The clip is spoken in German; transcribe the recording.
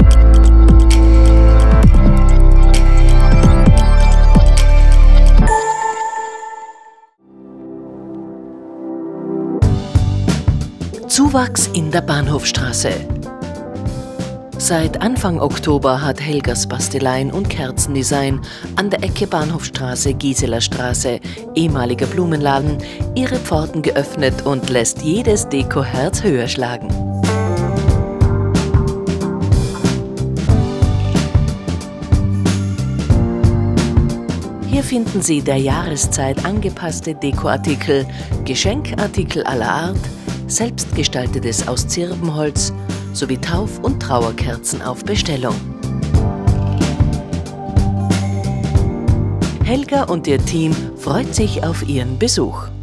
Zuwachs in der Bahnhofstrasse. Seit Anfang Oktober hat Helgas Basteleien und Kerzendesign an der Ecke Bahnhofstrasse, Straße, ehemaliger Blumenladen, ihre Pforten geöffnet und lässt jedes Dekoherz höher schlagen. Hier finden Sie der Jahreszeit angepasste Dekoartikel, Geschenkartikel aller Art, selbstgestaltetes aus Zirbenholz sowie Tauf- und Trauerkerzen auf Bestellung. Helga und ihr Team freut sich auf Ihren Besuch.